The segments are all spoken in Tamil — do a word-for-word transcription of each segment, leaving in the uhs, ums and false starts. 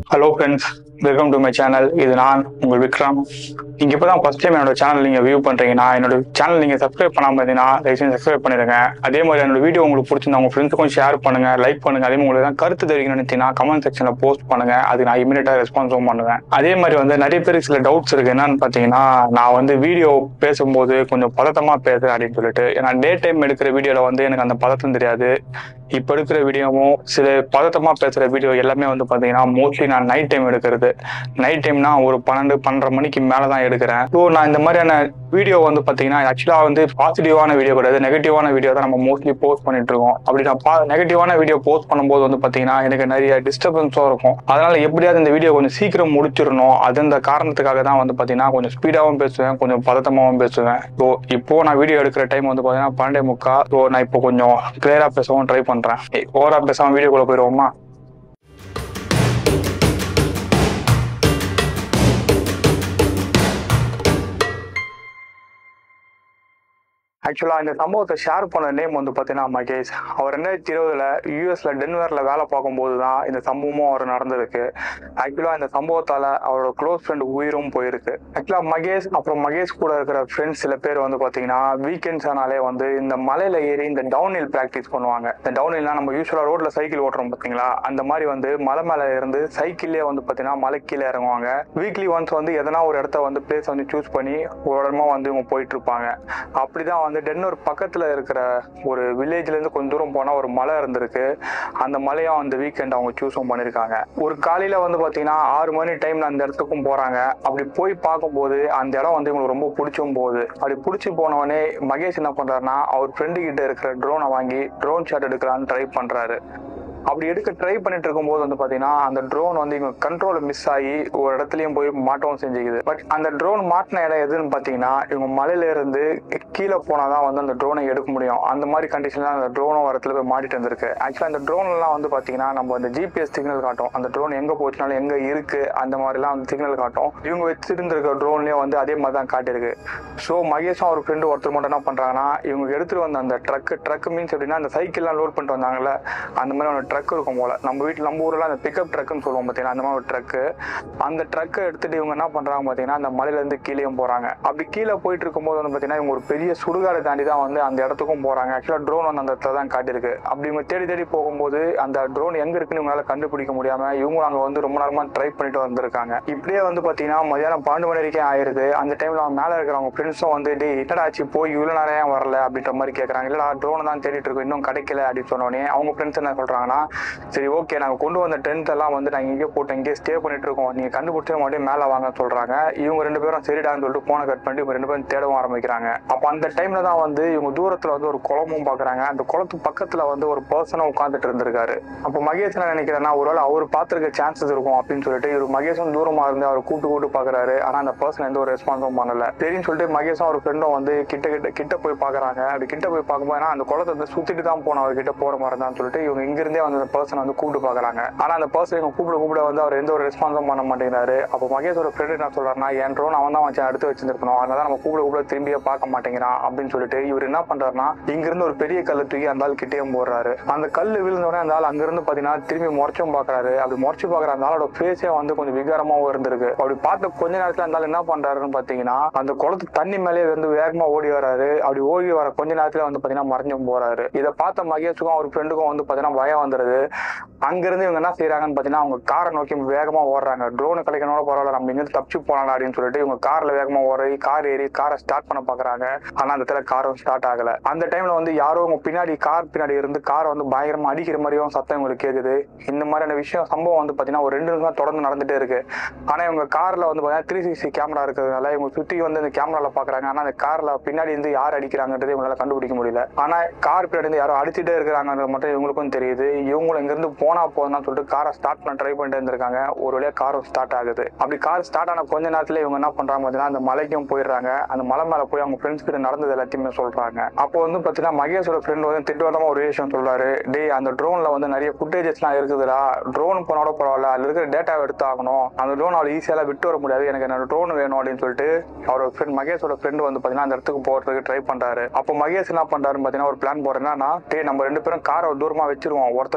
Hello friends, welcome to my channel. இது நான் உங்கள் விக்ரம். நீங்க இப்பதான் ஃபர்ஸ்ட் டைம் என்னோட சேனல் நீங்க வியூ பண்றீங்கன்னா என்னோட சேனல் நீங்க சப்ஸ்கிரைப் பண்ணாம இருந்தீங்கன்னா தயவுசெய்து சப்ஸ்கிரைப் பண்ணிடுங்க. அதே மாதிரி என்னோட வீடியோ உங்களுக்கு பிடிச்சிருந்தா உங்க ஃப்ரெண்ட்ஸுக்கும் ஷேர் பண்ணுங்க, லைக் பண்ணுங்க. அதே மாதிரி உங்களுக்கு கருத்து தெரிவிக்கணும்னு நினைச்சீங்கன்னா கமெண்ட் செக்ஷன்ல போஸ்ட் பண்ணுங்க. அது நான் இமீடியட்டா ரெஸ்பான்ஸும் பண்ணுவேன். அதே மாதிரி வந்து நிறைய பேருக்கு சில டவுட்ஸ் இருக்கு. என்னன்னு பாத்தீங்கன்னா, நான் வந்து வீடியோ பேசும்போது கொஞ்சம் பதட்டமா பேசுறேன் அப்படின்னு சொல்லிட்டு. ஏன்னா டே டைம் எடுக்கிற வீடியோல வந்து எனக்கு அந்த பதட்டம் தெரியாது. இப்ப எடுக்கிற வீடியோவும் சில பதட்டமா பேசுற வீடியோ எல்லாமே வந்து பாத்தீங்கன்னா மோஸ்ட்லி நான் நைட் டைம் எடுக்கிறது. நைட் டைம்னா ஒரு பன்னெண்டு பன்னெண்டரை மணிக்கு மேலதான் எடுக்கிறேன். ஸோ நான் இந்த மாதிரியான வீடியோ வந்து பாத்தீங்கன்னா ஆக்சுவலா வந்து பாசிட்டிவான வீடியோ கிடையாது, நெகட்டிவான வீடியோ தான் நம்ம மோஸ்ட்லி போஸ்ட் பண்ணிட்டு இருக்கோம். அப்படி நான் நெகட்டிவான வீடியோ போஸ்ட் பண்ணும்போது வந்து பாத்தீங்கன்னா எனக்கு நிறைய டிஸ்டர்பன்ஸும் இருக்கும். அதனால எப்படியாவது இந்த வீடியோ கொஞ்சம் சீக்கிரம் முடிச்சிடணும். அது இந்த காரணத்துக்காக தான் வந்து பாத்தீங்கன்னா கொஞ்சம் ஸ்பீடாவும் பேசுவேன், கொஞ்சம் பதட்டமாவும் பேசுவேன். ஸோ இப்போ நான் வீடியோ எடுக்கிற டைம் வந்து பாத்தீங்கன்னா பன்னெண்டே முக்கா. ஸோ நான் இப்போ கொஞ்சம் கிளியரா பேசவும் ட்ரை பண்றேன். ஓவரா பேசாம வீடியோக்குள்ள போயிடுவோமா? ஆக்சுவலா இந்த சம்பவத்தை ஷேர் பண்ண நேம் வந்து பாத்தீங்கன்னா மகேஷ். அவர் ரெண்டாயிரத்தி இருபதுல யூஎஸ்ல டென்வர்ல வேலை பார்க்கும்போது தான் இந்த சம்பவமும் அவர் நடந்திருக்கு. ஆக்சுவலா இந்த சம்பவத்தால அவரோட க்ளோஸ் ஃப்ரெண்ட் உயிரும் போயிருக்கு. ஆக்சுவலா மகேஷ் அப்புறம் மகேஷ் கூட இருக்கிற ஃப்ரெண்ட்ஸ் சில பேர் வந்து பாத்தீங்கன்னா வீக்கெண்ட்ஸ் ஆனாலே வந்து இந்த மலையில ஏறி இந்த டவுன் ஹில் பிராக்டிஸ் பண்ணுவாங்க. இந்த டவுன் ஹில்னா நம்ம யூஸ்வலா ரோட்ல சைக்கிள் ஓட்டுறோம் பாத்தீங்களா, அந்த மாதிரி வந்து மலை மேல இருந்து சைக்கிள்லயே வந்து பாத்தீங்கன்னா மலை கீழே இறங்குவாங்க. வீக்லி ஒன்ஸ் வந்து எதனா ஒரு இடத்த வந்து பிளேஸ் வந்து சூஸ் பண்ணி ஒரு இடமா வந்து இவங்க போயிட்டு இருப்பாங்க. அப்படிதான் வந்து டென்னூர் பக்கத்துல இருக்கிற ஒரு வில்லேஜ்ல இருந்து கொஞ்சம் தூரம் போனா ஒரு மலை இருந்திருக்கு. அந்த மலையும் அந்த வீக்கெண்ட் அவங்க சூஸும் பண்ணிருக்காங்க. ஒரு காலையில வந்து பாத்தீங்கன்னா ஆறு மணி டைம்ல அந்த இடத்துக்கும் போறாங்க. அப்படி போய் பார்க்கும்போது அந்த இடம் வந்து இவங்களுக்கு ரொம்ப பிடிச்சும் போகுது. அப்படி பிடிச்சி போனவனே மகேஷ் என்ன பண்றாருன்னா அவர் ஃப்ரெண்டு கிட்ட இருக்கிற ட்ரோனை வாங்கி ட்ரோன் ஷாட் எடுக்கலான்னு ட்ரை பண்றாரு. அப்படி எடுக்க ட்ரை பண்ணிட்டு இருக்கும்போது வந்து பாத்தீங்கன்னா அந்த ட்ரோன் வந்து இவங்க கண்ட்ரோல் மிஸ் ஆகி ஒரு இடத்துலயும் போய் மாட்டவும் செஞ்சுக்குது. பட் அந்த ட்ரோன் மாட்டின இடம் எதுன்னு பாத்தீங்கன்னா இவங்க மலையில இருந்து கீழே போனாதான் வந்து அந்த ட்ரோனை எடுக்க முடியும். அந்த மாதிரி கண்டிஷன்ல அந்த ட்ரோனும் ஒரு இடத்துல போய் மாட்டிட்டு வந்திருக்கு. ஆக்சுவலா அந்த ட்ரோன் எல்லாம் வந்து பாத்தீங்கன்னா நம்ம அந்த ஜிபிஎஸ் சிக்னல் காட்டும். அந்த ட்ரோன் எங்க போச்சுனாலும் எங்க இருக்கு அந்த மாதிரி எல்லாம் வந்து சிக்னல் காட்டும். இவங்க வச்சிருந்திருக்க ட்ரோன்லயும் வந்து அதே மாதிரி தான் காட்டிருக்கு. ஸோ மகேஷும் ஒரு ஃப்ரெண்டு ஒருத்தர் மட்டும் என்ன பண்றாங்கன்னா இவங்க எடுத்துட்டு வந்த அந்த ட்ரக் ட்ரக் மீன்ஸ் எப்படின்னா அந்த சைக்கிள் எல்லாம் லோட் பண்ணிட்டு வந்தாங்கல்ல, அந்த மாதிரி ட்ரக் இருக்கும் போல. நம்ம வீட்டில் நம்ம ஊர்ல அந்த பிக்கப் ட்ரக்னு சொல்லுவோம் பார்த்தீங்கன்னா, அந்த மாதிரி ஒரு ட்ரக்கு. அந்த ட்ரக்கை எடுத்துட்டு இவங்க என்ன பண்றாங்க பார்த்தீங்கன்னா அந்த மலையில இருந்து கீழேயும் போறாங்க. அப்படி கீழே போயிட்டு இருக்கும்போது வந்து பார்த்தீங்கன்னா இவங்க ஒரு பெரிய சுடுகாடை தாண்டி தான் வந்து அந்த இடத்துக்கும் போறாங்க. ஆக்சுவலா ட்ரோன் வந்து அந்த இடத்துல தான் காட்டியிருக்கு. அப்படி இவங்க தேடி தேடி போகும்போது அந்த ட்ரோன் எங்க இருக்குன்னு இவங்களால கண்டுபிடிக்க முடியாம இவங்க அங்க வந்து ரொம்ப நேரமா ட்ரை பண்ணிட்டு வந்திருக்காங்க. இப்படியே வந்து பாத்தீங்கன்னா மதியானம் பன்னெண்டு மணி வரைக்கும் ஆயிருது. அந்த டைம்ல அவங்க மேல இருக்கிறவங்க ஃப்ரெண்ட்ஸும் வந்து டே என்னடாச்சு போய் இவ்வளவு நேரம் வரல அப்படின்ற மாதிரி கேட்கறாங்க. இல்லடா ட்ரோன் தான் தேடிட்டு இருக்கோம், இன்னும் கிடைக்கல அப்படின்னு சொன்னோடனே அவங்க ஃப்ரெண்ட்ஸ் என்ன சொல்றாங்கன்னா, சரி ஓகே நாங்க கொண்டு வந்த டென்ட் எல்லாம் வந்து நாங்க இங்கே போட்டு இங்கே ஸ்டே பண்ணிட்டு இருக்கோம், நீங்க கண்டுபிடிச்ச மறுபடியும் மேல வாங்க சொல்றாங்க. இவங்க ரெண்டு பேரும் சரிடான்னு சொல்லிட்டு போனை கட் பண்ணிட்டு இவங்க ரெண்டு பேரும் தேடவும் ஆரம்பிக்கிறாங்க. அப்ப அந்த டைம்ல தான் வந்து இவங்க தூரத்துல வந்து ஒரு குளமும் பாக்குறாங்க. அந்த குளத்து பக்கத்துல வந்து ஒரு பர்சனும் உட்காந்துட்டு இருந்திருக்காரு. அப்ப மகேஷ் என்ன நினைக்கிறேன்னா ஒருவேளை அவர் பாத்துருக்க சான்சஸ் இருக்கும் அப்படின்னு சொல்லிட்டு இவர் மகேஷும் தூரமா இருந்து அவர் கூட்டு கூட்டு பாக்குறாரு. ஆனா அந்த பர்சன் எந்த ஒரு ரெஸ்பான்ஸும் பண்ணல. சரின்னு சொல்லிட்டு மகேஷும் ஒரு ஃப்ரெண்டும் வந்து கிட்ட கிட்ட கிட்ட போய் பாக்குறாங்க. அப்படி கிட்ட போய் பார்க்கும்போது அந்த குளத்தை வந்து சுத்திட்டு தான் போன அவர் கிட்ட போற மாதிரி தான் சொல்லிட்டு இவங்க இங்க இருந்தே வந்து அந்த பர்சன் வந்து கூப்பிட்டு பாக்குறாங்க. ஆனா அந்த பர்சன் இவங்க கூப்பிட கூப்பிட வந்து அவர் எந்த ஒரு ரெஸ்பான்ஸும் பண்ண மாட்டேங்கிறாரு. அப்போ மகேஷோட ஃப்ரெண்ட் என்ன சொல்றாருன்னா, என் ட்ரோன் அவன் தான் வச்சு எடுத்து வச்சிருக்கணும், அதனால நம்ம கூப்பிட கூப்பிட திரும்பியே பார்க்க மாட்டேங்கிறான் அப்படின்னு சொல்லிட்டு இவர் என்ன பண்றாருன்னா இங்க இருந்து ஒரு பெரிய கல்லை தூக்கி அந்த ஆள் கிட்டேயும் போடுறாரு. அந்த கல்லு விழுந்தோடனே அந்த ஆள் அங்க இருந்து பாத்தீங்கன்னா திரும்பி முறைச்சும் பாக்குறாரு. அப்படி முறைச்சு பாக்குற அந்த ஆளோட ஃபேஸே வந்து கொஞ்சம் விகாரமாவும் இருந்திருக்கு. அப்படி பார்த்த கொஞ்ச நேரத்துல அந்த ஆள் என்ன பண்றாருன்னு பாத்தீங்கன்னா அந்த குளத்து தண்ணி மேலே வந்து வேகமா ஓடி வராரு. அப்படி ஓடி வர கொஞ்ச நேரத்துல வந்து பாத்தீங்கன்னா மறைஞ்சும் போறாரு. இதை பார்த்த மகேஷுக்கும் அவர் ஃப்ரெண்டுக்கும் வந்து பாத்தீங்கன்னா பயம் வந்துருது. அங்கிருந்து இவங்க என்ன செய்யறாங்கன்னு பாத்தீங்கன்னா அவங்க காரை நோக்கி வேகமா ஓடுறாங்க. ட்ரோன் கிடைக்கணும் பரவாயில்ல, நம்ம இங்க தப்பிச்சு போலாம் அப்படின்னு சொல்லிட்டு இவங்க கார்ல வேகமா ஓடி கார் ஏறி காரை ஸ்டார்ட் பண்ண பாக்குறாங்க. ஆனா அந்த இடத்துல காரும் ஸ்டார்ட் ஆகல. அந்த டைம்ல வந்து யாரோ உங்க பின்னாடி கார் பின்னாடி இருந்து காரை வந்து பயங்கரமா அடிக்கிற மாதிரியும் சத்தம் உங்களுக்கு கேக்குது. இந்த மாதிரியான விஷயம் சம்பவம் வந்து பாத்தீங்கன்னா ஒரு ரெண்டு நிமிஷம் தொடர்ந்து நடந்துட்டே இருக்கு. ஆனா இவங்க கார்ல வந்து பாத்தீங்கன்னா த்ரீ சிக்ஸ்டி கேமரா இருக்கிறதுனால இவங்க சுத்தி வந்து இந்த கேமரால பாக்குறாங்க. ஆனா அந்த கார்ல பின்னாடி இருந்து யார் அடிக்கிறாங்கன்றது இவங்களால கண்டுபிடிக்க முடியல. ஆனா கார் பின்னாடி இருந்து யாரோ அடிச்சுட்டே இருக்கிறாங்கன்றது மட்டும் இவங்களுக்கும் தெரியுது. இவங்களும் இங்க இருந்து போனா போதும்னு சொல்லிட்டு காரை ஸ்டார்ட் பண்ண ட்ரை பண்ணிட்டு இருந்திருக்காங்க. ஒரு வழியா காரும் ஸ்டார்ட் ஆகுது. அப்படி கார் ஸ்டார்ட் ஆன கொஞ்ச நேரத்துல இவங்க என்ன பண்றாங்க பாத்தீங்கன்னா அந்த மலைக்கும் போயிடுறாங்க. அந்த மலை மேல போய் அவங்க ஃப்ரெண்ட்ஸ் கிட்ட நடந்தது எல்லாத்தையுமே சொல்றாங்க. அப்போ வந்து பாத்தீங்கன்னா மகேஷோட ஃப்ரெண்ட் வந்து திட்டவட்டமா ஒரு விஷயம் சொல்றாரு, டே அந்த ட்ரோன்ல வந்து நிறைய ஃபுட்டேஜஸ் எல்லாம் இருக்குதுடா, ட்ரோன் போனோட பரவாயில்ல, அதுல இருக்கிற டேட்டாவை எடுத்து ஆகணும், அந்த ட்ரோன் அவளை ஈஸியால விட்டு வர முடியாது, எனக்கு என்னோட ட்ரோன் வேணும் அப்படின்னு சொல்லிட்டு அவரோட ஃப்ரெண்ட் மகேஷோட ஃப்ரெண்ட் வந்து பாத்தீங்கன்னா அந்த இடத்துக்கு போறதுக்கு ட்ரை பண்றாரு. அப்போ மகேஷ் என்ன பண்றாருன்னு பாத்தீங்கன்னா ஒரு பிளான் போறேன்னா, டே நம்ம ரெண்டு பேரும் காரை தூரமா வச்சிருவோம், ஒருத்தர் மட்டும் காரை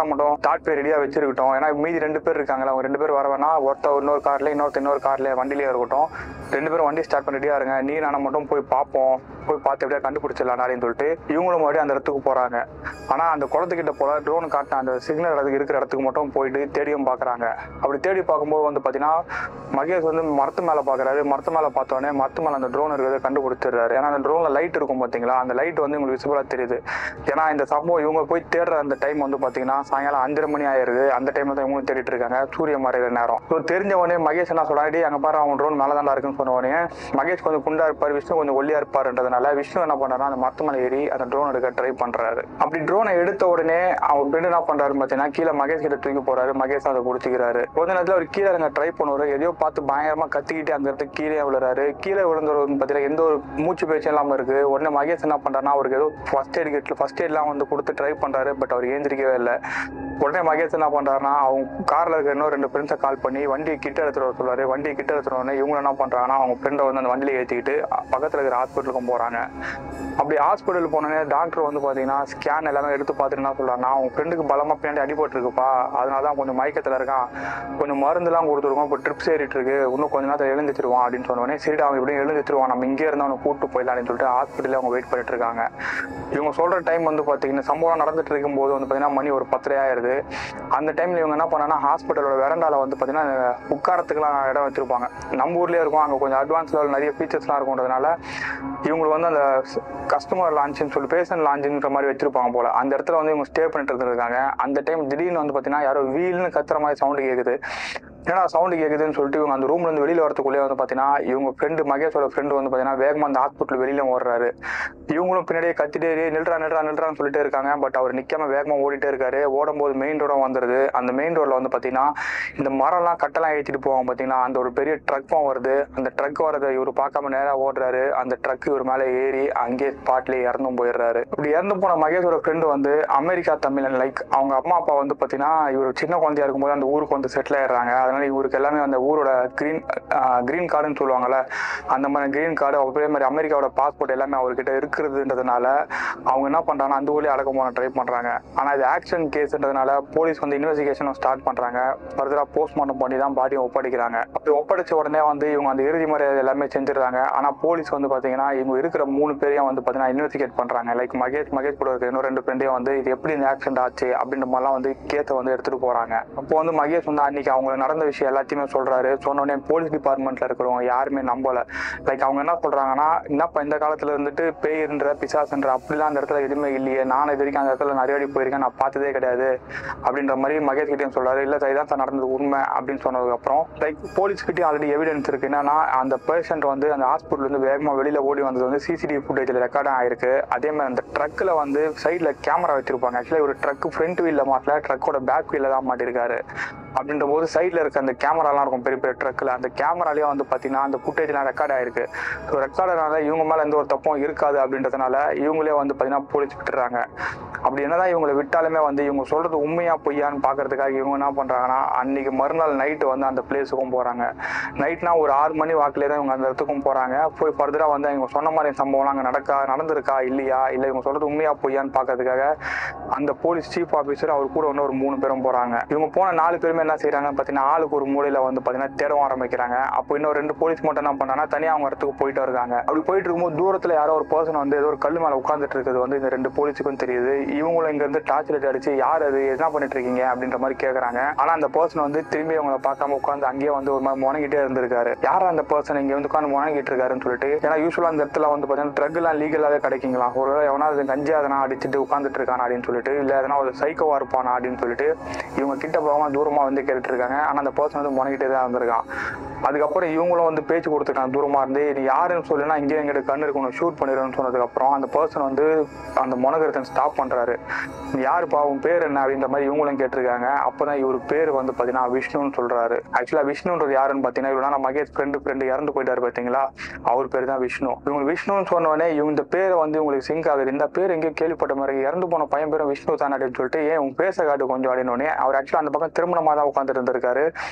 காரை மட்டும் ஸ்டார்ட் போய் ரெடியாக வச்சிருக்கட்டும், ஏன்னா மீதி ரெண்டு பேர் இருக்காங்களா, அவங்க ரெண்டு பேர் வர வேணா, ஒருத்தர் இன்னொரு கார்ல இன்னொருத்த இன்னொரு கார்ல வண்டிலேயே இருக்கட்டும், ரெண்டு பேரும் வண்டி ஸ்டார்ட் பண்ணி ரெடியாக இருங்க, நீ நானும் மட்டும் போய் பார்ப்போம், போய் பார்த்து எப்படியா கண்டுபிடிச்சிடலாம் அப்படின்னு சொல்லிட்டு இவங்களும் மறுபடியும் அந்த இடத்துக்கு போறாங்க. ஆனா அந்த குளத்துக்கிட்ட போல ட்ரோன் காட்டின அந்த சிக்னல் இடத்துக்கு இருக்கிற இடத்துக்கு மட்டும் போயிட்டு தேடியும் பாக்குறாங்க. அப்படி தேடி பார்க்கும்போது வந்து பாத்தீங்கன்னா மகேஷ் வந்து மரத்து மேல பாக்குறாரு. மரத்து மேல பார்த்தோன்னே மரத்து மேல அந்த ட்ரோன் இருக்கிறத கண்டுபிடிச்சிடுறாரு. ஏன்னா அந்த ட்ரோன்ல லைட் இருக்கும் பாத்தீங்களா, அந்த லைட் வந்து உங்களுக்கு விசிபிளா தெரியுது. ஏன்னா இந்த சம்பவம் இவங்க போய் தேடுற அந்த டைம் வந்து பாத்தீங்கன்னா சாயங்காலம் அஞ்சரை மணி ஆயிருது. அந்த டைம்ல தான் இவங்க தேடிட்டு இருக்காங்க, சூரிய மறைகிற நேரம். ஸோ தெரிஞ்ச உடனே மகேஷ் என்ன சொல்றாடி, அங்க பாரு அவங்க ட்ரோன் மேலதான்டா இருக்குன்னு சொன்ன உடனே மகேஷ் கொஞ்சம் குண்டா இருப்பாரு, விஷ்ணு கொஞ்சம் ஒல்லியா இருப்பாருன்றதுனால விஷ்ணு என்ன பண்றாருன்னா அந்த மரத்து மேல ஏறி அந்த ட்ரோன் எடுக்க ட்ரை பண்றாரு. அப்படி ட்ரோனை எடுத்த உடனே அவங்க ஃப்ரெண்ட் என்ன பண்றாரு பாத்தீங்கன்னா கீழே மகேஷ் கிட்ட தூக்கி போறாரு. மகேஷ் அதை பிடிச்சிக்கிறாரு. கொஞ்ச நேரத்துல அவர் கீழே இறங்க ட்ரை பண்ணுவாரு. எதையோ பார்த்து பயங்கரமா கத்திக்கிட்டு அந்த இடத்துக்கு கீழே விழுறாரு. கீழே விழுந்தவர் பாத்தீங்கன்னா எந்த ஒரு மூச்சு பேச்சு இல்லாம இருக்கு. உடனே மகேஷ் என்ன பண்றாருன்னா அவருக்கு ஏதோ ஃபர்ஸ்ட் எய்ட் கிட்ல ஃபர்ஸ்ட் எய்ட் எல்லாம் வந்து கொடுத்து ட்ரை பண்றாரு. பட் அவர் ஏந்திரிக்கவே இல்லை. உடனே மகேஷ் என்ன பண்றாருன்னா அவங்க கார்ல இருக்க இன்னும் ரெண்டு ஃப்ரெண்ட்ஸை கால் பண்ணி வண்டியை கிட்ட எடுத்துட்டு வர சொல்றாரு. வண்டியை கிட்ட எடுத்துட்டு உடனே இவங்க என்ன பண்றாங்கன்னா அவங்க ஃப்ரெண்டை வந்து அந்த வண்டியில ஏற்றிக்கிட்டு பக்கத்துல இருக்கிற ஹாஸ்பிட்டலுக்கும் போறாங்க. அப்படி ஹாஸ்பிட்டல் போனோடனே டாக்டர் வந்து பாத்தீங்கன்னா ஸ்கேன் எல்லாமே எடுத்து பார்த்துட்டு என்ன சொல்றாங்கன்னா அவங்க ஃப்ரெண்டுக்கு பலமா பின்னாடி அடிபட்டு இருக்குப்பா, அதனாலதான் கொஞ்சம் மயக்கத்துல இருக்கான், கொஞ்சம் மருந்து எல்லாம் கொடுத்துருக்கோம், இப்போ ட்ரிப்ஸ் ஏறிட்டு இருக்கு, இன்னும் கொஞ்ச நேரத்தில் எழுந்துச்சிருவான் அப்படின்னு சொன்னோடனே சரி அவங்க இப்படியும் எழுந்துச்சிருவான், நம்ம இங்கே இருந்து அவனை கூப்பிட்டு போயிடலாம் அப்படின்னு சொல்லிட்டு ஹாஸ்பிட்டலே அவங்க வெயிட் பண்ணிட்டு இருக்காங்க. இவங்க சொல்ற டைம் வந்து பாத்தீங்கன்னா சம்பவம் நடந்துட்டு இருக்கும் போது வந்து பாத்தீங்கன்னா மணி ஒரு பத்தரை ஆயிருது. அந்த டைம்ல இவங்க என்ன பண்ணாங்கன்னா ஹாஸ்பிட்டலோட வெரண்டால வந்து பாத்தீங்கன்னா உட்காரத்துக்குலாம் இடம் வச்சிருப்பாங்க. நம்ம ஊர்லயே இருக்கும், அங்க கொஞ்சம் அட்வான்ஸ் லெவல் நிறைய ஃபீச்சர்ஸ் எல்லாம் இருக்கும்ன்றதுனால இவங்களுக்கு வந்து அந்த கஸ்டமர் லான்ச்னு சொல்லி பேஷண்ட் லான்ச்ன்ற மாதிரி வச்சிருப்பாங்க போல. அந்த இடத்துல வந்து இவங்க ஸ்டே பண்ணிட்டு இருந்திருக்காங்க. அந்த டைம் திடீர்னு வந்து பாத்தீங்கன்னா யாரோ வீல்னு கத்துற மாதிரி சவுண்டு கேக்குது. ஏன்னா சவுண்டு கேக்குதுன்னு சொல்லிட்டு இவங்க அந்த ரூம்ல இருந்து வெளியில வரதுக்குள்ளே வந்து பாத்தீங்கன்னா இவங்க ஃப்ரெண்டு மகேஷோட ஃப்ரெண்டு வந்து பாத்தீங்கன்னா வேகமா அந்த ஹாஸ்பிட்டல் வெளியில ஓடுறாரு. இவங்களும் பின்னாடியே கத்திட்டே நில்றா நில்றா நில்றான்னு சொல்லிட்டே இருக்காங்க. பட் அவர் நிக்காம வேகமா ஓடிட்டே இருக்காரு. ஓடும் போது மெயின் ரோட வந்துருது. அந்த மெயின் ரோட்ல வந்து பாத்தீங்கன்னா இந்த மரம் எல்லாம் கட்டெல்லாம் ஏற்றிட்டு போவாங்க பாத்தீங்கன்னா, அந்த ஒரு பெரிய ட்ரக்கும் வருது. அந்த ட்ரக் வரதை இவர் பார்க்காம நேரா ஓடுறாரு. அந்த ட்ரக் இவர் மேல ஏறி அங்கே ஸ்பாட்லயே இறந்தும் போயிடுறாரு. இப்படி இறந்து போன மகேஷோட ஃப்ரெண்டு வந்து அமெரிக்கா தமிழன். லைக் அவங்க அம்மா அப்பா வந்து பாத்தீங்கன்னா இவர் சின்ன குழந்தையா இருக்கும்போது அந்த ஊருக்கு வந்து செட்டில் ஆயிடுறாங்க. அதனால இவருக்கு எல்லாமே அந்த ஊரோட கிரீன் கிரீன் கார்டுன்னு சொல்லுவாங்கல்ல, அந்த மாதிரி கிரீன் கார்டு அதே மாதிரி அமெரிக்காவோட பாஸ்போர்ட் எல்லாமே அவர்கிட்ட இருக்கிறதுன்றதுனால அவங்க என்ன பண்றாங்கன்னா அந்த ஊர்லயே அடக்கம் போன ட்ரை பண்றாங்க. ஆனா இது ஆக்சிடென்ட் கேஸ்ன்றதுனால போலீஸ் வந்து இன்வெஸ்டிகேஷன் ஸ்டார்ட் பண்றாங்க. ஃபர்தரா போஸ்ட்மார்ட்டம் பண்ணி தான் பாடியை ஒப்படைக்கிறாங்க. அப்படி ஒப்படைச்ச உடனே வந்து இவங்க அந்த இறுதி முறை எல்லாமே செஞ்சிடறாங்க. ஆனா போலீஸ் வந்து பாத்தீங்கன்னா இவங்க இருக்கிற மூணு பேரையும் வந்து பாத்தீங்கன்னா இன்வெஸ்டிகேட் பண்றாங்க. லைக் மகேஷ் மகேஷ் கூட இருக்க இன்னும் ரெண்டு ஃப்ரெண்டையும் வந்து இது எப்படி இந்த ஆக்சிடென்ட் ஆச்சு அப்படின்ற மாதிரிலாம் வந்து கேஸை வந்து எடுத்துட்டு போறாங்க. அப்போ வந்து மகேஷ் வந்து அன்னைக்கு அவங்க நடந்த விஷயம் எல்லாத்தையுமே சொல்றாரு. சொன்னோடனே போலீஸ் டிபார்ட்மெண்ட்ல இருக்கிறவங்க யாருமே நம்பல. லைக் அவங்க என்ன சொல்றாங்கன்னா, என்னப்பா இந்த காலத்துல இருந்துட்டு பேய்ன்ற பிசாசுன்ற அப்படிலாம் அந்த இடத்துல எதுவுமே இல்லையே, நான் இது வரைக்கும் அந்த இடத்துல நிறைய போயிருக்கேன், நான் பார்த்ததே கிடையாது அப்படின்ற மாதிரி மகேஷ் கிட்டேயும் சொல்றாரு. இல்ல இதான் சார் நடந்தது உண்மை அப்படின்னு சொன்னதுக்கு அப்புறம் லைக் போலீஸ் கிட்டே ஆல்ரெடி எவிடன்ஸ் இருக்கு. என்னன்னா அந்த பேஷண்ட் வந்து அந்த ஹாஸ்பிட்டல் வந்து வேகமா வெளியில ஓடி வந்தது வந்து சிசிடிவி ஃபுட்டேஜ்ல ரெக்கார்ட் ஆயிருக்கு. அதே மாதிரி அந்த ட்ரக்ல வந்து சைட்ல கேமரா வச்சிருப்பாங்க. ஆக்சுவலி ஒரு ட்ரக் ஃப்ரண்ட் வீல்ல மாட்டல, ட்ரக்கோட பேக் வீல்ல தான் மாட்டிருக்காரு. அப்படின்ற போது சைட்ல இருக்க அந்த கேமராலாம் இருக்கும் பெரிய பெரிய ட்ரக்ல, அந்த கேமராலேயே வந்து பாத்தீங்கன்னா அந்த ஃபுட்டேஜ்லாம் ரெக்கார்ட் ஆயிருக்கு. ஸோ ரெக்கார்டனால இவங்க மேல எந்த ஒரு தப்பும் இருக்காது அப்படின்றதுனால இவங்களே வந்து பாத்தீங்கன்னா போலீஸ் விட்டுறாங்க. அப்படி என்னதான் இவங்களை விட்டாலுமே வந்து இவங்க சொல்றது உண்மையா பொய்யான்னு பாக்குறதுக்காக இவங்க என்ன பண்றாங்கன்னா அன்னைக்கு மறுநாள் நைட்டு வந்து அந்த பிளேஸுக்கும் போறாங்க. நைட்னா ஒரு ஆறு மணி வாக்குலேயே தான் இவங்க அந்த இடத்துக்கும் போறாங்க. போய் ஃபர்தரா வந்து இவங்க சொன்ன மாதிரி சம்பவம்லாம் அங்கே நடக்கா நடந்திருக்கா இல்லையா, இல்லை இவங்க சொல்றது உண்மையா பொய்யான்னு பாக்குறதுக்காக அந்த போலீஸ் சீஃப் ஆஃபீஸர் அவர் கூட வந்து ஒரு மூணு பேரும் போறாங்க. இவங்க போன நாலு பேருமே என்ன செய்யறாங்கன்னு பாத்தீங்கன்னா ஆளுக்கு ஒரு மூலையில வந்து பாத்தீங்கன்னா தேடவும் ஆரம்பிக்கிறாங்க. அப்போ இன்னும் ரெண்டு போலீஸ் மட்டும் என்ன பண்றாங்கன்னா தனியா அவங்க இடத்துக்கு போயிட்டு இருக்காங்க. அப்படி போயிட்டு இருக்கும்போது தூரத்துல யாரோ ஒரு பர்சன் வந்து ஏதோ ஒரு கல் மேல உட்காந்துட்டு இருக்கிறது வந்து இந்த ரெண்டு போலீஸுக்கும் தெரியுது. இவங்களும் இங்க இருந்து டார்ச் லைட் அடிச்சு யார் அது என்ன பண்ணிட்டு இருக்கீங்க அப்படின்ற மாதிரி கேக்குறாங்க. ஆனா அந்த பர்சன் வந்து திரும்பி அவங்களை பார்க்காம உட்காந்து அங்கேயே வந்து ஒரு மாதிரி முணங்கிட்டே இருந்திருக்காரு. யாரா அந்த பர்சன் இங்க வந்து உட்காந்து முணங்கிட்டு இருக்காருன்னு சொல்லிட்டு, ஏன்னா யூஸ்வலா அந்த இடத்துல வந்து பாத்தீங்கன்னா ட்ரக் எல்லாம் லீகலாவே கிடைக்குங்களா, ஒரு எவனா கஞ்சா அதனா அடிச்சுட்டு உட்காந்துட்டு இருக்கானா அப்படின்னு சொல்லிட்டு, இல்ல எதனா ஒரு சைக்கோவா இருப்பானா அப்படின்னு சொல்லிட்டு இவங்க கிட்ட போகாம தூரமா வந்து கேட்டுட்டு இருக்காங்க. ஆனா அந்த பர்சன் வந்து முணங்கிட்டே தான் இருந்திருக்கான். அதுக்கப்புறம் இவங்களும் வந்து பேச்சு கொடுத்துருக்காங்க தூரமா இருந்து, நீ யாருன்னு சொல்லுன்னா இங்கே எங்கிட்ட கண்ணு இருக்கணும் ஷூட் பண்ணிடுன்னு சொன்னதுக்கு அப்புறம் அந்த பர்சன் வந்து அந்த முனகிறத ஸ்டாப் பண்றாரு. யாருப்பா உன் பேர் என்ன அப்படின்ற மாதிரி இவங்களும் கேட்டிருக்காங்க. அப்பதான் இவரு பேர் வந்து பாத்தீங்கன்னா விஷ்ணுன்னு சொல்றாரு. ஆக்சுவலா விஷ்ணுன்றது யாருன்னு பாத்தீங்கன்னா இவரு நான் மகேஷ் ஃப்ரெண்டு ஃப்ரெண்டு இறந்து போயிட்டாரு பாத்தீங்களா, அவர் பேர் தான் விஷ்ணு. இவங்க விஷ்ணுன்னு சொன்னோடனே இவங்க இந்த பேரை வந்து உங்களுக்கு சிங்க் ஆகுது, இந்த பேர் எங்கேயோ கேள்விப்பட்ட மாதிரி, இறந்து போன பையன் பேரும் விஷ்ணு தான் அப்படின்னு சொல்லிட்டு ஏன் உங்க பேச காட்டு கொஞ்சம் அப்படின்னு. அவர் ஆக்சுவலா அந்த பக்கம் திருமணமா தான் உட்காந்துட்டு இருந்திருக்காரு. ஸோ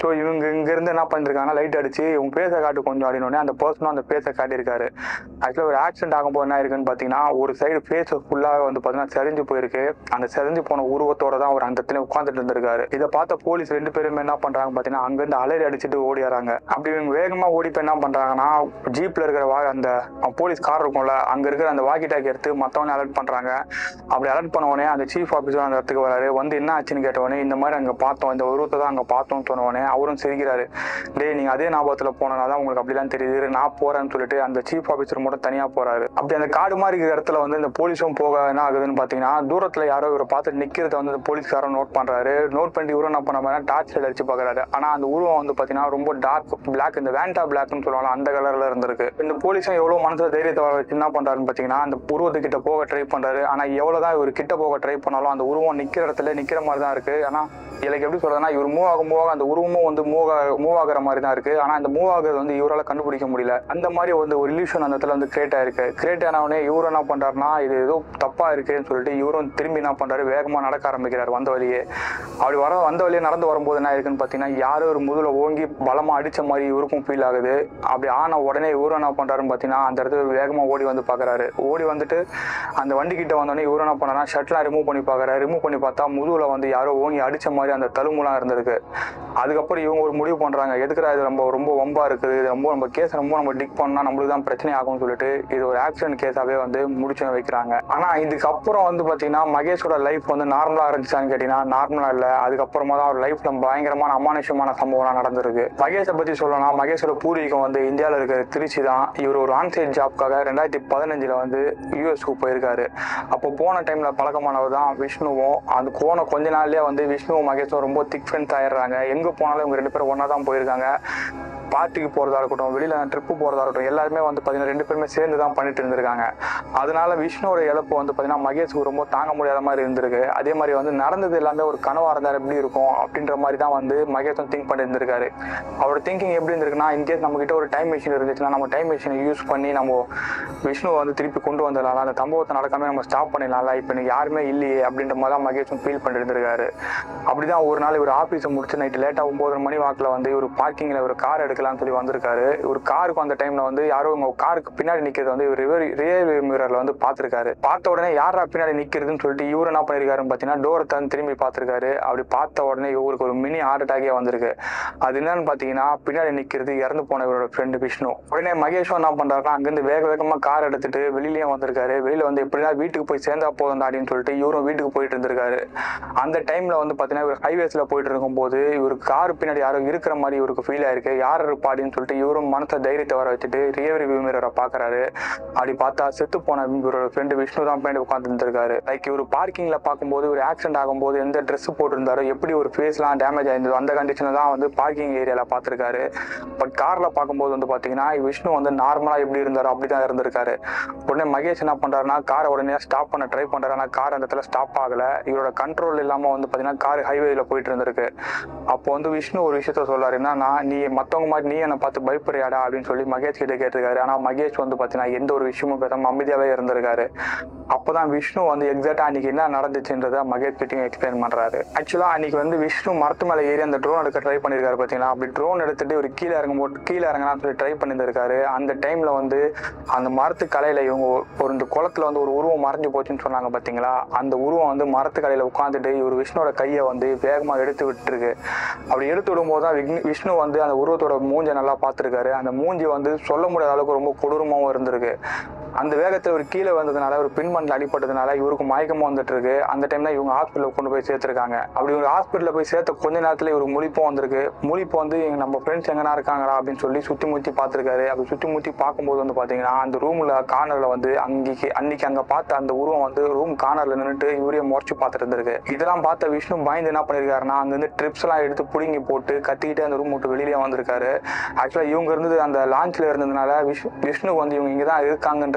ஸோ இவங்க இங்கேருந்து என்ன பண்ணிருக்காங்கன்னா லைட் அடிச்சு இவங்க பேச காட்டு கொஞ்சம் அப்படின்னு அந்த பர்சனும் அந்த பேச காட்டியிருக்காரு. ஆக்சுவலாக ஒரு ஆக்சிடென்ட் ஆகும்போது என்ன இருக்குன்னு பார்த்தீங்கன்னா ஒரு சைடு ஃபேஸ் ஃபுல்லாக வந்து பார்த்தீங்கன்னா செதஞ்சு போயிருக்கு. அந்த செதஞ்சு போன உருவத்தோட தான் அவர் அந்த இடத்துல உட்காந்துட்டு இருந்திருக்காரு. இதை பார்த்த போலீஸ் ரெண்டு பேருமே என்ன பண்றாங்க பார்த்தீங்கன்னா அங்கேருந்து அலறி அடிச்சுட்டு ஓடிறாங்க. அப்படி இவங்க வேகமா ஓடி போய் என்ன பண்றாங்கன்னா ஜீப்ல இருக்கிற வா அந்த போலீஸ் கார் இருக்கும்ல அங்க இருக்கிற அந்த வாக்கி டாக்கி எடுத்து மற்றவங்க அலர்ட் பண்றாங்க. அப்படி அலர்ட் பண்ண உடனே அந்த சீஃப் ஆஃபீஸர் அந்த இடத்துக்கு வராரு. வந்து என்ன ஆச்சுன்னு கேட்டவொடனே இந்த மாதிரி அங்கே பார்த்தோம், இந்த உருவத்தை தான் அங்கே பார்த்தோம்னு சொன்ன உடனே அவரும் சிரிக்கிறாரு. டே நீங்க அதே ஞாபகத்தில் போனனால தான் உங்களுக்கு அப்படிலாம் தெரியுது, நான் போறேன்னு சொல்லிட்டு அந்த சீஃப் ஆஃபீஸர் மட்டும் தனியா போறாரு. அப்படி அந்த காடு மாதிரி இருக்கிற இடத்துல வந்து இந்த போலீஸும் போக என்ன ஆகுதுன்னு பாத்தீங்கன்னா தூரத்துல யாரோ இவரை பார்த்து நிக்கிறத வந்து போலீஸ்காரன் நோட் பண்றாரு. நோட் பண்ணி இவரும் என்ன பண்ண மாதிரி டார்ச் லைட் அடிச்சு பாக்குறாரு. ஆனா அந்த உருவம் வந்து பாத்தீங்கன்னா ரொம்ப டார்க் பிளாக், இந்த வேண்டா பிளாக்னு சொல்லுவாங்க அந்த கலர்ல இருந்திருக்கு. இந்த போலீஸும் எவ்வளவு மனசுல தைரியத்தை வர வச்சு என்ன பண்றாருன்னு பாத்தீங்கன்னா அந்த உருவத்துக்கிட்ட போக ட்ரை பண்றாரு. ஆனா எவ்வளவுதான் இவர் கிட்ட போக ட்ரை பண்ணாலும் அந்த உருவம் நிக்கிற இடத்துல நிக்கிற மாதிரி தான் இருக்கு. ஆனா எனக்கு எப்படி சொல்றதுன்னா இவர் மூவ் ஆகும் மூவ் ஆக அந்த உருவமும் வந்து மூவ் மூவ் ஆகிற மாதிரி தான் இருக்கு. ஆனா அந்த மூவ் ஆகுறது வந்து இவரால் கண்டுபிடிக்க முடியல. அந்த மாதிரி வந்து ஒரு இல்யூஷன் அந்த இடத்துல வந்து கிரியேட் ஆயிருக்கு. கிரியேட் ஆனவனே இவரும் என்ன பண்றாருன்னா இது ஏதோ தப்பா இருக்குன்னு சொல்லிட்டு இவரும் திரும்பி என்ன பண்றாரு வேகமா நடக்க ஆரம்பிக்கிறாரு வந்த வழியே. அப்படி வர வந்த வழியே நடந்து வரும்போது என்ன இருக்குன்னு பாத்தீங்கன்னா யாரோ ஒரு முதுல ஓங்கி பலமா அடிச்ச மாதிரி இவருக்கும் ஃபீல் ஆகுது. அப்படி ஆன உடனே இவரும் என்ன பண்றாருன்னு பாத்தீங்கன்னா அந்த இடத்துல வேகமா ஓடி வந்து பாக்குறாரு. ஓடி வந்துட்டு அந்த வண்டி கிட்ட வந்தோடனே இவரும் என்ன பண்ணா ஷர்ட்லாம் ரிமூவ் பண்ணி பாக்குறாரு. ரிமூவ் பண்ணி பார்த்தா முதுகுல வந்து யாரோ ஓங்கி அடிச்ச மாதிரி அந்த தழும்புலாம் இருந்திருக்கு. அதுக்கப்புறம் இவங்க ஒரு முடிவு பண்றாங்க, எதுக்குறா இது ரொம்ப ரொம்ப வம்பா இருக்குது, இது ரொம்ப நம்ம கேஸ் ரொம்ப நம்ம டிக் பண்ணா நம்மளுக்கு தான் பிரச்சனை ஆகும்னு சொல்லிட்டு இது ஒரு ஆக்சிடென்ட் கேஸாவே வந்து முடிச்சு வைக்கிறாங்க. ஆனா இதுக்கப்புறம் வந்து பாத்தீங்கன்னா மகேஷோட லைஃப் வந்து நார்மலா இருந்துச்சான்னு கேட்டீங்கன்னா நார்மலா இல்ல. அதுக்கப்புறமா தான் அவர் லைஃப்ல பயங்கரமான அமானுஷமான சம்பவம் நடந்திருக்கு. மகேஷை பத்தி சொல்லணும், மகேஷோட பூர்வீகம் வந்து இந்தியாவில இருக்கிற திருச்சி தான். இவர் ஒரு ஆன்சைட் ஜாப்காக ரெண்டாயிரத்தி பதினஞ்சுல வந்து யூஎஸ்க்கு போயிருக்காரு. அப்போ போன டைம்ல பழக்கமானவர் தான் விஷ்ணுவும். அது போன கொஞ்ச நாள்லயே வந்து விஷ்ணுவும் மகேஷும் ரொம்ப திக் ஃப்ரெண்ட்ஸ் ஆயிடுறாங்க. எங்க போனாலும் இவங்க ரெண்டு பேரும் ஒன்னா தான் போயிருக்காங்க. பார்ட்டிக்கு போறதா இருக்கட்டும், வெளியில ட்ரிப்பு போறதா இருக்கட்டும், எல்லாருமே வந்து பாத்தீங்கன்னா ரெண்டு பேருமே சேர்ந்து தான் பண்ணிட்டு இருந்திருக்காங்க. அதனால விஷ்ணுவோட இழப்பு வந்து பாத்தீங்கன்னா மகேஷுக்கு ரொம்ப தாங்க முடியாத மாதிரி இருந்திருக்கு. அதே மாதிரி வந்து நடந்தது எல்லாமே ஒரு கனவா இருந்தா எப்படி இருக்கும் அப்படின்ற மாதிரி தான் வந்து மகேஷும் திங்க் பண்ணி இருந்திருக்காரு. அவரோட திங்கிங் எப்படி இருந்திருக்குன்னா இன்கேஸ் நம்ம கிட்ட ஒரு டைம் மிஷின் இருந்துச்சுன்னா நம்ம டைம் மிஷினை யூஸ் பண்ணி நம்ம விஷ்ணுவை வந்து திருப்பி கொண்டு வந்ததுனால அந்த சம்பவத்தை நடக்காம நம்ம ஸ்டாப் பண்ணிடலாம். இப்ப எனக்கு யாருமே இல்லையே அப்படின்ற மாதிரி தான் மகேஷும் ஃபீல் பண்ணிட்டு இருந்திருக்காரு. அப்படிதான் ஒரு நாள் இவர் ஆபீஸை முடிச்சு நைட்டு லேட்டா ஒன்பது மணி வாக்குல வந்து இவர் பார்க்கிங்ல ஒரு கார் எடுக்கலாம் சொல்லி வந்திருக்காரு. ஒரு காருக்கு அந்த டைம்ல வந்து யாரோ உங்க காருக்கு பின்னாடி நிக்கிறது வந்து இவர் ரியர் மிரர்ல வந்து பாத்துருக்காரு. பார்த்த உடனே யாரா பின்னாடி நிக்கிறதுன்னு சொல்லிட்டு இவரு என்ன பண்ணிருக்காருன்னு பாத்தீங்கன்னா டோரை தான் திரும்பி பாத்துருக்காரு. அப்படி பார்த்த உடனே இவருக்கு ஒரு மினி ஹார்ட் அட்டாக்கே வந்திருக்கு. அது என்னன்னு பாத்தீங்கன்னா பின்னாடி நிக்கிறது இறந்து போன இவரோட ஃப்ரெண்டு விஷ்ணு. உடனே மகேஷும் என்ன பண்றாருன்னா அங்கிருந்து வேக வேகமா கார் எடுத்துட்டு வெளியிலயும் வந்திருக்காரு. வெளியில வந்து எப்படின்னா வீட்டுக்கு போய் சேர்ந்தா போதும் அப்படின்னு சொல்லிட்டு இவரும் வீட்டுக்கு போயிட்டு இருந்திருக்காரு. அந்த டைம்ல வந்து பாத்தீங்கன்னா இவர் ஹைவேஸ்ல போயிட்டு இருக்கும் போது இவருக்கு கார் பின்னாடி யாரோ இருக்கிற மாதிரி இவருக்கு ஃபீல் ஆயிருக்கு. யார் இருப்பாடின்னு சொல்லிட்டு இவரும் மனசை தைரியத்தை வர வச்சுட்டு ரியர் வியூ மிரரை பாக்குறாரு. அப்படி பார்த்தா செத்து போன இவரோட ஃப்ரெண்டு விஷ்ணு தான் பின்னாடி உட்கார்ந்து இருந்திருக்காரு. லைக் இவர் பார்க்கிங்ல பார்க்கும்போது ஒரு ஆக்சிடென்ட் ஆகும்போது எந்த ட்ரெஸ் போட்டிருந்தாரோ எப்படி ஒரு ஃபேஸ் எல்லாம் டேமேஜ் ஆயிருந்ததோ அந்த கண்டிஷன்ல தான் வந்து பார்க்கிங் ஏரியால பாத்துருக்காரு. பட் கார்ல பார்க்கும்போது வந்து பாத்தீங்கன்னா விஷ்ணு வந்து நார்மலா எப்படி இருந்தாரோ அப்படிதான் இருந்திருக்காரு. உடனே மகேஷ் என்ன பண்றாருன்னா காரை உடனே ஸ்டாப் பண்ண ட்ரை பண்றாரு. ஆனா கார் அந்த இடத்துல ஸ்டாப் ஆகல. இவரோட கண்ட்ரோல் இல்லாம வந்து பாத்தீங்கன்னா கார் ஹைவேல போயிட்டு இருந்திருக்கு. அப்போ வந்து விஷ்ணு ஒரு விஷயத்த சொல்றாரு, என்னன்னா நீ மத்தவங்க மாதிரி நீ என்ன பார்த்து பயப்படுறியாடா அப்படின்னு சொல்லி மகேஷ் கிட்ட கேட்டிருக்காரு. ஆனா மகேஷ் வந்து பாத்தீங்கன்னா எந்த ஒரு விஷயமும் பேசாம அமைதியாவே இருந்திருக்காரு. அப்பதான் விஷ்ணு வந்து எக்ஸாக்டா அன்னைக்கு என்ன நடந்துச்சுன்றத மகேஷ் கிட்டையும் எக்ஸ்பிளைன் பண்றாரு. ஆக்சுவலா அன்னைக்கு வந்து விஷ்ணு மரத்து மேல ஏறி அந்த ட்ரோன் எடுக்க ட்ரை பண்ணிருக்காரு பாத்தீங்களா. அப்படி ட்ரோன் எடுத்துட்டு ஒரு கீழே இறங்கும் போது கீழே இறங்கலாம்னு சொல்லி ட்ரை பண்ணிருக்காரு. அந்த டைம்ல வந்து அந்த மரத்து கலையில இவங்க ஒரு இந்த குளத்துல வந்து ஒரு உருவம் மறைஞ்சு போச்சுன்னு சொன்னாங்க பாத்தீங்களா. அந்த உருவம் வந்து மரத்து கலையில உட்காந்துட்டு இவர் விஷ்ணுவோட கையை வந்து வேகமா எடுத்து விட்டுருக்கு. அப்படி எடுத்து விடும் போதுதான் விஷ்ணு வந்து அந்த உருவத்தோட மூஞ்சை நல்லா பார்த்திருக்காரு. அந்த மூஞ்சி வந்து சொல்ல முடியாத அளவுக்கு ரொம்ப கொடூரமாவும் இருந்திருக்கு. அந்த வேகத்துல ஒரு கீழே வந்ததுனால ஒரு பின்மண்ல அடிப்பட்டதுனால இவருக்கு மயக்கமா வந்துட்டு இருக்கு. அந்த டைம் தான் இவங்க ஹாஸ்பிட்டலுக்கு கொண்டு போய் சேர்த்திருக்காங்க. அப்படி ஒரு ஹாஸ்பிட்டல்ல போய் சேர்த்த கொஞ்ச நேரத்துல இவருக்கு முழிப்பும் வந்திருக்கு. முழிப்பு வந்து நம்ம ஃப்ரெண்ட்ஸ் எங்கன்னா இருக்காங்களா அப்படின்னு சொல்லி சுத்தி முத்தி பார்த்திருக்காரு. அப்படி சுத்தி முத்தி பார்க்கும்போது வந்து பாத்தீங்கன்னா அந்த ரூம்ல கார்னர்ல வந்து அன்னைக்கு அன்னைக்கு அங்க பார்த்த அந்த உருவம் வந்து ரூம் கார்னர்ல நின்றுட்டு இவரையும் முறைச்சு பார்த்துட்டு இருந்திருக்கு. இதெல்லாம் பார்த்த விஷ்ணு பயந்து என்ன பண்ணிருக்காருன்னா அங்க இருந்து ட்ரிப்ஸ் எல்லாம் எடுத்து புடுங்கி போட்டு கத்திக்கிட்டு அந்த ரூம் விட்டு வெளியிலே வந்திருக்காரு. ஆக்சுவலா இவங்க இருந்தது அந்த லான்ச்ல இருந்ததுனால விஷ்ணு விஷ்ணு வந்து இவங்க இங்கதான் இருக்காங்கன்றது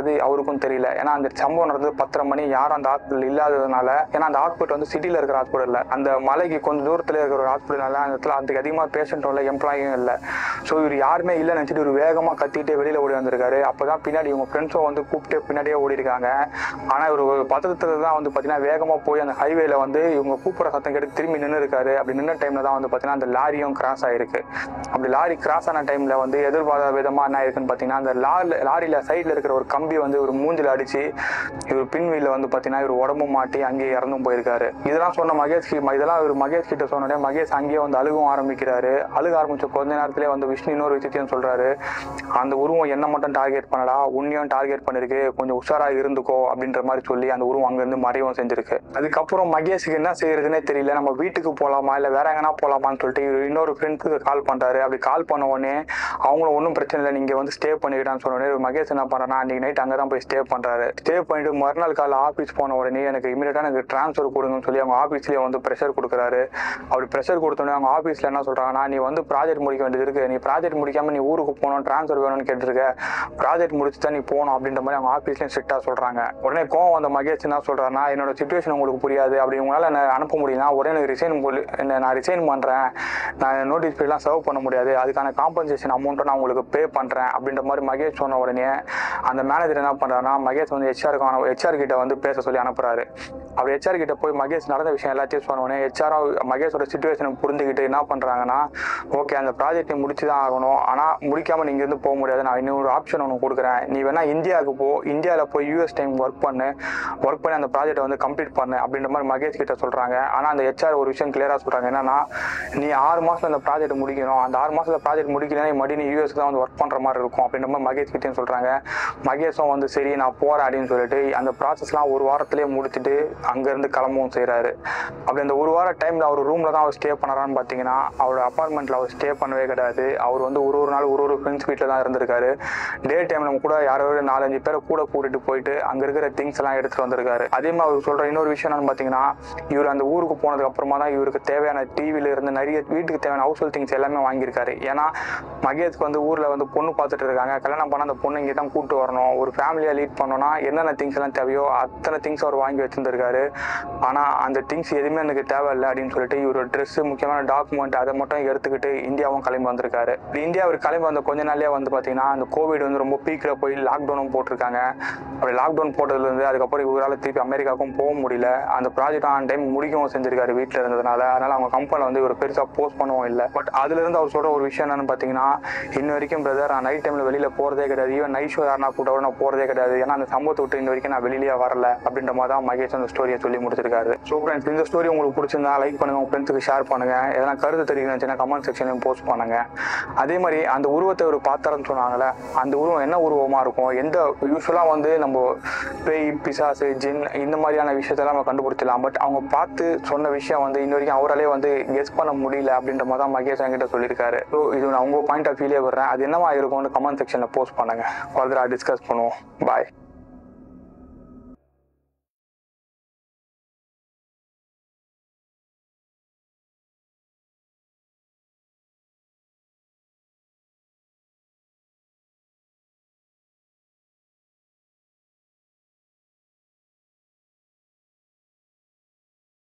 நடந்தது அவருக்கும் தெரியல. ஏன்னா அந்த சம்பவம் நடந்தது பத்தரை மணி, யாரும் அந்த ஹாஸ்பிட்டல் இல்லாததுனால. ஏன்னா அந்த ஹாஸ்பிட்டல் வந்து சிட்டியில் இருக்கிற ஹாஸ்பிட்டல் இல்லை, அந்த மலைக்கு கொஞ்சம் தூரத்தில் இருக்கிற ஒரு ஹாஸ்பிட்டல்னால அந்த இடத்துல அதுக்கு அதிகமாக பேஷண்ட்டும் இல்லை, எம்ப்ளாயும் இல்லை. ஸோ இவர் யாருமே இல்லை நினச்சிட்டு ஒரு வேகமாக கத்திட்டு வெளியில் ஓடி வந்திருக்காரு. அப்போ தான் பின்னாடி இவங்க ஃப்ரெண்ட்ஸும் வந்து கூப்பிட்டு பின்னாடியே ஓடி இருக்காங்க. ஆனால் ஒரு பதட்டத்தில் தான் வந்து பார்த்தீங்கன்னா வேகமாக போய் அந்த ஹைவேல வந்து இவங்க கூப்பிட்ற சத்தம் கேட்டு திரும்பி நின்று இருக்காரு. அப்படி நின்ற டைமில் தான் வந்து பார்த்தீங்கன்னா அந்த லாரியும் கிராஸ் ஆகிருக்கு. அப்படி லாரி கிராஸ் ஆன டைமில் வந்து எதிர்பாராத விதமாக என்ன இருக்குன்னு பார்த்தீங்கன்னா அந்த லாரி லாரியில் சைடில் இருக்கிற ஒரு கம்பி வந்து ஒரு மூஞ்சில் அடித்து இவர் பின்வீலில் வந்து பார்த்தீங்கன்னா இவர் உடம்பு மாட்டி அங்கேயே இறந்தும் போயிருக்காரு. இதெல்லாம் சொன்ன மகேஷ் இதெல்லாம் இவர் மகேஷ் கிட்ட சொன்னோடனே மகேஷ் அங்கேயே வந்து அழுகவும் ஆரம்பிக்கிறாரு. அழுக ஆரம்பிச்ச கொஞ்ச நேரத்திலே வந்து விஷ்ணு இன்னொரு விஷயத்தையும் சொல்றாரு. அந்த உருவம் என்ன மட்டும் டார்கெட் பண்ணடா, உன்னையும் டார்கெட் பண்ணிருக்கு, கொஞ்சம் உஷாராக இருந்துக்கோ அப்படின்ற மாதிரி சொல்லி அந்த உருவம் அங்கேருந்து மறையவும் செஞ்சிருக்கு. அதுக்கப்புறம் மகேஷுக்கு என்ன செய்யறதுன்னே தெரியல. நம்ம வீட்டுக்கு போகலாமா இல்லை வேற எங்கன்னா போகலாமான்னு சொல்லிட்டு இன்னொரு ஃப்ரெண்ட்ஸுக்கு கால் பண்றாரு. அப்படி கால் பண்ண உடனே அவங்களும் ஒன்றும் பிரச்சனை இல்லை, நீங்க வந்து ஸ்டே பண்ணிக்கிட்டான்னு சொன்ன உடனே மகேஷ் என்ன பண்றாருன்னா அன்னைக்கு நைட் அங்கே தான் போய் ஸ்டே பண்றாரு. ஸ்டே பண்ணிட்டு மறுநாள் காலைல ஆஃபீஸ் போன உடனே எனக்கு இமீடியட்டா எனக்கு ட்ரான்ஸ்ஃபர் கொடுங்கன்னு சொல்லி அவங்க ஆஃபீஸ்லேயே வந்து ப்ரெஷர் கொடுக்குறாரு. அப்படி ப்ரெஷர் கொடுத்தோடனே அவங்க ஆஃபீஸில் என்ன சொல்றாங்கன்னா, நீ வந்து ப்ராஜெக்ட் முடிக்க வேண்டியது இருக்கு, நீ ப்ராஜெக்ட் முடிக்காம நீ ஊருக்கு போகணும், ட்ரான்ஸ்ஃபர் வேணும்னு கேட்டிருக்க, ப்ராஜெக்ட் முடிச்சு தான் நீ போகணும் அப்படின்ற மாதிரி அவங்க ஆஃபீஸ்லேயும் ஸ்ட்ரிக்டாக சொல்றாங்க. உடனே கோவம் வந்த மகேஷ் என்ன சொல்றாருன்னா, என்னோட சிச்சுவேஷன் உங்களுக்கு புரியாது, அப்படி உங்களால் என்ன அனுப்ப முடியும்னா உடனே எனக்கு ரிசைன் என்ன நான் ரிசைன் பண்ணுறேன், நான் நோட்டீஸ் பீரியட்லாம் சர்வ் பண்ண முடியாது, அதுக்கான காம்பன்சேஷன் அமௌண்ட்டை நான் உங்களுக்கு பே பண்ணுறேன் அப்படின்ற மாதிரி மகேஷ் சொன்ன உடனே அந்த மேனேஜர் என்ன பண்ணுறாருன்னா மகேஷ் வந்து ஹெச்ஆருக்கான ஹெச்ஆர் கிட்ட வந்து பேச சொல்லி அனுப்புறாரு. அப்படி ஹெச்ஆர் கிட்ட போய் மகேஷ் நடந்த விஷயம் எல்லாத்தையும் சொன்ன உடனே ஹெச்ஆரும் மகேஷோட சிச்சுவேஷனை புரிஞ்சுக்கிட்டு என்ன பண்ணுறாங்கன்னா, ஓகே அந்த ப்ராஜெக்டை முடிச்சு தான் ஆகணும், ஆனால் முடிக்காமல் நீங்கள் இருந்து போக முடியாது, நான் இன்னொரு ஆப்ஷன் ஒன்று கொடுக்குறேன், நீ வேணா இந்தியாவுக்கு போ, இந்தியாவில் போய் யூஎஸ் டைம் ஒர்க் பண்ணு, ஒர்க் பண்ணி அந்த ப்ராஜெக்டை வந்து கம்ப்ளீட் பண்ணு அப்படின்ற மாதிரி மகேஷ் கிட்ட சொல்கிறாங்க. ஆனால் அந்த ஹெச்ஆர் ஒரு விஷயம் கிளியராக சொல்கிறாங்க, என்னன்னா நீ ஆறு மாதம் அந்த ப்ராஜெக்ட் முடிக்கணும், அந்த ஆறு மாதத்தில் ப்ராஜெக்ட் முடிக்கலன்னா மறுபடியும் நீ யூஎஸ்க்கு தான் வந்து ஒர்க் பண்ணுற மாதிரி இருக்கும் அப்படின்ற மாதிரி மகேஷ் கிட்டேயும் சொல்கிறாங்க. மகேஷும் வந்து சரி நான் போகிறேன் அப்படின்னு சொல்லிட்டு அந்த ப்ராசஸ்லாம் ஒரு வாரத்திலேயே முடிச்சுட்டு அங்கேருந்து கிளம்பவும் செய்கிறாரு. அப்படி அந்த ஒரு வார டைமில் அவர் ரூமில் தான் அவர் ஸ்டே பண்ணறான்னு பார்த்தீங்கன்னா அவரோட அப்பார்ட்மெண்ட்டில் அவர் ஸ்டே பண்ணவே கிடையாது. அவர் வந்து ஒரு ஒரு நாள் ஒரு ஒரு ஃப்ரெண்ட்ஸ் வீட்டில் தான் இருந்திருக்காரு. டே டைமில் கூட யாரோ ஒரு நாலஞ்சு பேரை கூட கூட்டிட்டு போயிட்டு அங்கே இருக்கிற திங்ஸ் எல்லாம் எடுத்துகிட்டு வந்திருக்காரு. அதே மாதிரி அவர் சொல்கிற இன்னொரு விஷயம் என்னன்னு பார்த்தீங்கன்னா, இவர் அந்த ஊருக்கு போனதுக்கு அப்புறமா தான் இவருக்கு தேவையான டிவியில் இருந்து நிறைய வீட்டுக்கு தேவையான ஹவுஸ் ஹோல்ட் திங்ஸ் எல்லாமே வாங்கியிருக்காரு. ஏன்னா மகேஷ்க்கு வந்து ஊரில் வந்து பொண்ணு பார்த்துட்டு இருக்காங்க, கல்யாணம் பண்ண அந்த பொண்ணு இங்கே தான் கூப்பிட்டு வரணும், ஒரு ஃபேமிலியாக லீட் பண்ணோன்னா என்னென்ன திங்ஸ் எல்லாம் தேவையோ அத்தனை திங்ஸ் அவர் வாங்கி வச்சிருந்திருக்காரு. ஆனால் அந்த திங்ஸ் எதுவுமே எனக்கு தேவையில்லை அப்படின்னு சொல்லிட்டு இவரோட ட்ரெஸ்ஸு முக்கியமான டாக்குமெண்ட் அதை மட்டும் எடுத்துக்கிட்டு இந்தியாவும் கிளம்பி வந்திருக்காரு. இந்தியா அவர் கிளம்பி வந்த கொஞ்ச நாள்லேயே வந்து பார்த்தீங்கன்னா அந்த கோவிட் வந்து ரொம்ப பீக்கில் போய் லாக்டவுனும் போட்டிருக்காங்க. அப்படி லாக்டவுன் போட்டதுலேருந்து அதுக்கப்புறம் இவரால் திருப்பி அமெரிக்காவுக்கும் போக முடியல. அந்த ப்ராஜெக்ட் ஆன் டைம் முடிக்கவும் செஞ்சிருக்காரு வீட்டில் இருந்ததுனால. அதனால் அவங்க கம்பெனியில் வந்து இவர் பெருசாக போஸ்ட் பண்ணவும் இல்லை. பட் அதுலேருந்து அவர் சொல்கிற ஒரு விஷயம் என்னன்னு பார்த்தீங்கன்னா, இன்ன வரைக்கும் பிரதர் நான் நைட் டைமில் வெளியில் போகிறதே கிடையாது, ஈவன் நைட் ஷோ யாருனா கூட்ட நான் போகிறதே கிடையாது, ஏன்னா அந்த சம்பவத்தை விட்டு இன்ன வரைக்கும் நான் வெளியிலேயே வரல அப்படின்ற மாதிரி தான் மகேஷ் அந்த ஸ்டோரியை சொல்லி முடிச்சிருக்காரு. ஸோ ஃப்ரெண்ட்ஸ், இந்த ஸ்டோரி உங்களுக்கு பிடிச்சிருந்தா லைக் பண்ணுங்க, உங்க ஃப்ரெண்ட்ஸுக்கு ஷேர் பண்ணுங்க, எதனா கருத்து தெரிவிச்சுன்னா கமெண்ட் செக்ஷன்லையும் போஸ்ட் பண்ணுங்க. அதே மாதிரி அந்த உருவத்தை ஒரு பாத்திரம்னு சொன்னாங்களே, அந்த உருவம் என்ன உருவமா இருக்கும், எந்த யூஸ்வலாக வந்து நம்ம பேய் பிசாசு ஜின் இந்த மாதிரியான விஷயத்தெல்லாம் நம்ம கண்டுபிடிச்சலாம். பட் அவங்க பார்த்து சொன்ன விஷயம் வந்து இன்ன வரைக்கும் அவராலே வந்து கெஸ் பண்ண முடியல அப்படின்ற மாதிரி தான் மகேஷ் என்கிட்ட சொல்லியிருக்காரு. ஸோ இது நான் உங்க பாயிண்ட் ஆஃப் வியூலே வர்றேன், அது என்னவா இருக்கும்னு கமெண்ட் செக்ஷனில் போஸ்ட் பண்ணுங்க, ஃபர்தராக டிஸ்கஸ் பண்ணுவோம். பாய்.